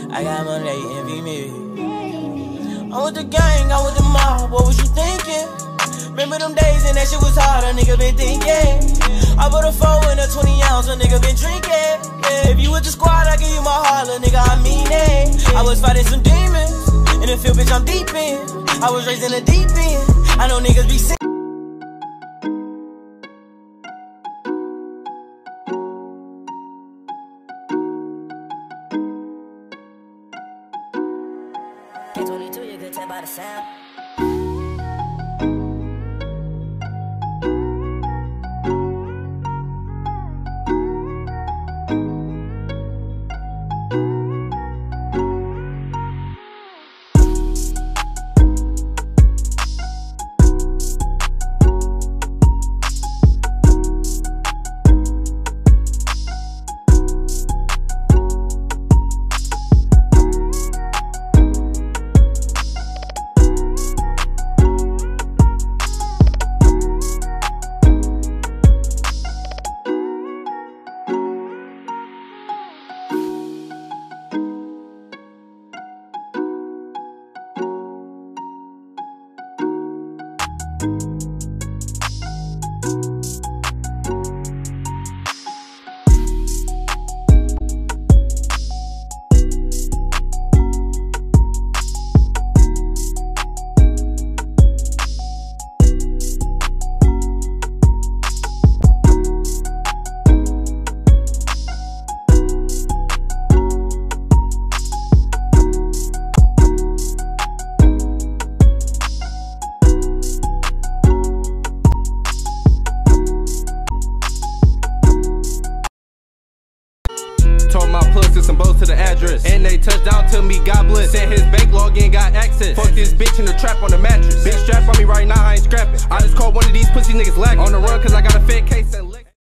I got money, they envy me. I'm with the gang, I'm with the mob, what was you thinking? Remember them days and that shit was hard, a nigga been thinking. I put a 4 in a 20 ounce, a nigga been drinking. Yeah, if you with the squad, I give you my heart, little nigga, I mean it. I was fighting some demons, in the field, bitch, I'm deep in. I was raised in the deep end, I know niggas be sick. 22, you could tell by the sound. Told my plugs to some boats to the address, and they touched out to me, God bless. Sent his bank login, got access. Fuck this bitch in the trap on the mattress. Big strap on me right now, I ain't scrapping. I just caught one of these pussy niggas lacking. On the run cause I got a fat case and lick.